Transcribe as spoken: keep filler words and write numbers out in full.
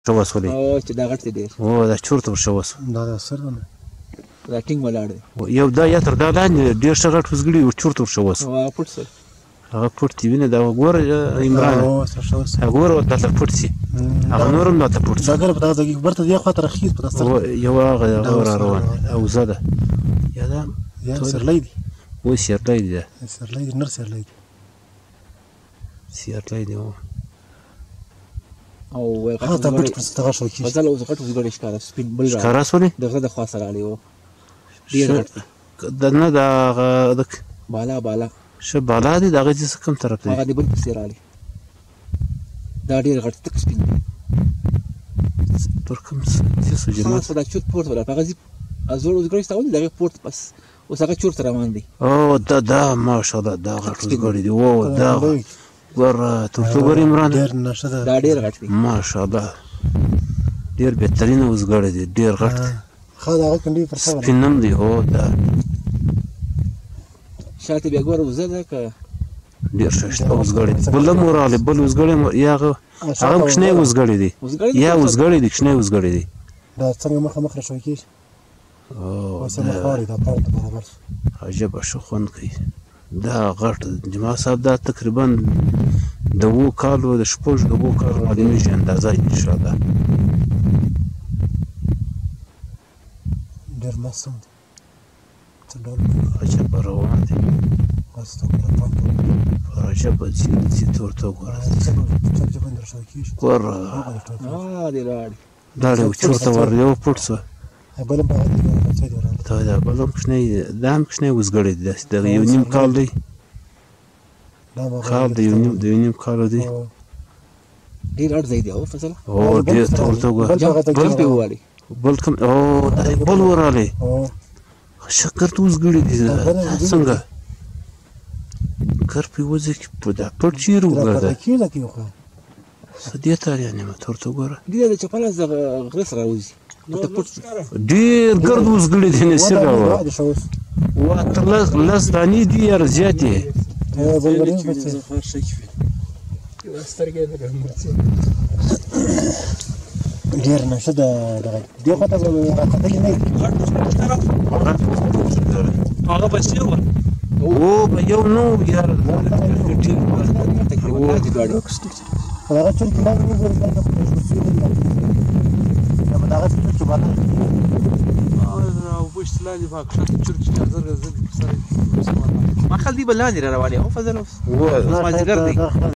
شوسولې او چې دا غټ دی ډېر او دا چورته شوس دا د سر نه دا ټینګ ولاړ دی یو دا یا تر دا لاندې ډېر ښه غټ وزګړي او چورته شوس او پټ سر هغه پټ دی وینه دا وګوره عمران او سر شوس وګوره دا پټ سي هغه نورم دا پټ دا ګر په دغه ځای کې برته دی خو تر خیز په سر یو هغه هغه روان او زده یا دا یا سرلې دی و سیرلې دی سرلې دی نر سرلې دی سیرلې دی او وای هغه ته پټ پر ستغه شو کی فضل اوس غټ وزګړی ښکارا سپین بل را ښکارا سولې دغه د خوا سره علی و ډیر غټ د نه دا د بالا بالا شه بالا دی دغه چې کوم طرف دی هغه دی بل پسې رالی دا ډیر غټ تک سپین پر کوم څه څه جنات خلاص دا چوت پورت ولا هغه زی ازور وزګړی ستاول دغه پورت بس اوس هغه چورت روان دی او دا دا ماشاءالله دا غټ وزګړی دی او دا ور ته څوګر عمران ډیر نشه ده دا ډیر غټ دی ماشاءالله ډیر بهترین وزګړی دی ډیر غټ خو دا کنده پر څه سپینم دی هو دا شاته بیا ګور وزه ده که ډیر ښه وزګړی بل موراله بل وزګړی یاغه هغه کښنه وزګړی دی یا وزګړی دی کښنه وزګړی دی دا څنګه مخه مخ شوی کی او وسه مخاري دا پاره برابر عجب شو خوند کوي دا غټ جماعه صاحب دا تقریبا د وو کالو د شپږ د وو کالو معلومي اندازه ان شاء الله ډیر مسم څه ډول عجب روان دی واستو په عجب چې چې تورته وګوره څه څه بندر شوی کی ور اه دی لاړ دا له چورته ور یو پټ څه بل په دې څه دی ورته دا دا بلم کښنه دا هم کښنه وزګړی دی د یو نیم کال دی کال د یو نیم د یو نیم کال دی ډیر غټ ځای دی او فصل او ډیر تورته وګوره بل په والی بل کوم او دا بل وراله شکر تو وزګړی دی څنګه کر په وځي کې په دا پټ چیر وګرځي کیږي کی خو سدیته یعنی ما تورته وګوره دې د چپاله ز غرس راوځي ته پټ ډیر ګرد وزګړی دی نسیر راو وا تر لس لس دانی دی یار زیاتې ډیر نشه ده دغه دی خو ته راکته نه هغه بچي و او په یو نو یار ډیر هغه چې په باندې وګورئ دا په شوسیو دی دا دا هغه څه چې باندې او وش لاندې باکشه چرچ نظر زد سره ما خل دی بلاندې رواني او فضل اوس ما ځګر دی